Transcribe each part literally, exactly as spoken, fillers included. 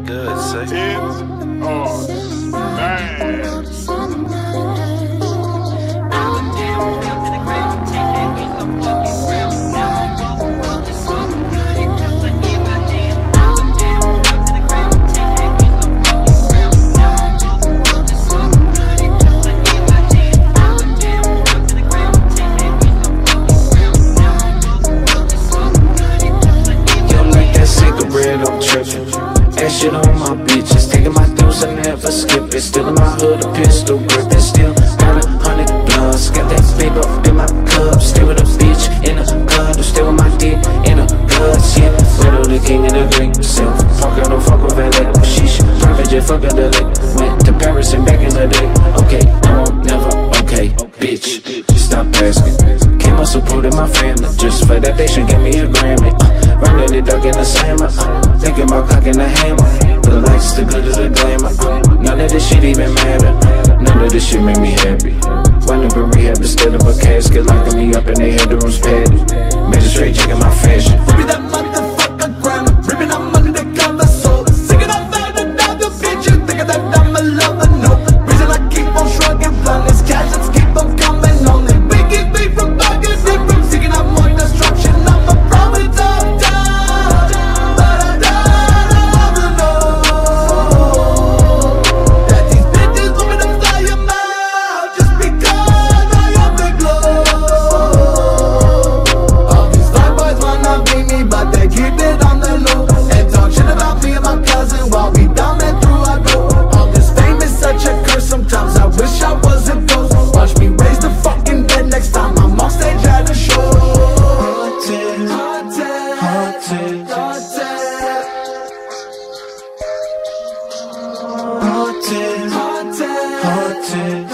good, say. It's all bad. I'm trippin'. That shit on my bitches. Taking my deuce and never skip it. Still in my hood, a pistol grip. And still got a hundred plus. Got that paper up in my cup. Stay with a bitch in a club. Stay with my dick in a guts, yeah. Widow the king and the great self. Fuck her, don't fuck with valet. Sheesh, private jet, fuck her the lake. Went to Paris and back in the day. Okay, I won't never, okay, bitch. Stop asking. Came up supporting my family. Just for that they should give me a Grammy. uh, Running the duck in the slammer. uh, Thinking about cocking the hammer. The lights, the good as the glamour. uh, None of this shit even matter. None of this shit make me happy. Wind up in rehab instead of a casket. Locking me up and they had the rooms padded. Magistrate checking my fashion. Give me that motherfucker gram. Ripping up undercover soul. Singing up out another bitch. You thinking that I'm a lover? No. Reason I keep on shrugging. Blunt is cash, let's keep on coming on it. We keep me from bugging. From seeking out more destruction. I'm a promise of time. But I don't know that these bitches want me to fly them out. Just because I am the glow. All these fly boys wanna be me, but they keep it on the low. And talk shit about me and my cousin while we down and through I go. All this fame is such a curse, sometimes I wish I was a ghost. Watch me raise the fucking dead next time I'm on stage at a show. Haunted, haunted, haunted, haunted, haunted, haunted,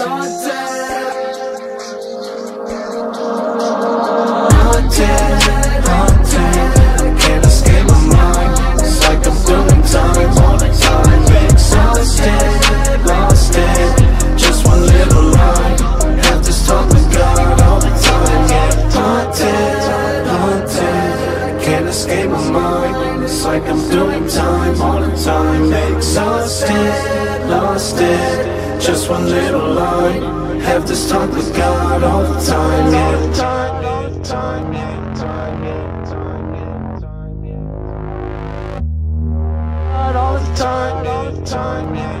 haunted, haunted. Can't escape my mind. It's like I'm doing time all the time. Exhausted, lost it. Just one little line. Have to talk with God all the time. Yeah, haunted, haunted. Can't escape my mind. It's like I'm doing time all the time. Exhausted, lost it. Just one little line. Have this talk with God all the time. Yeah, all the time, all the time, yeah. All the time, all the time, yeah.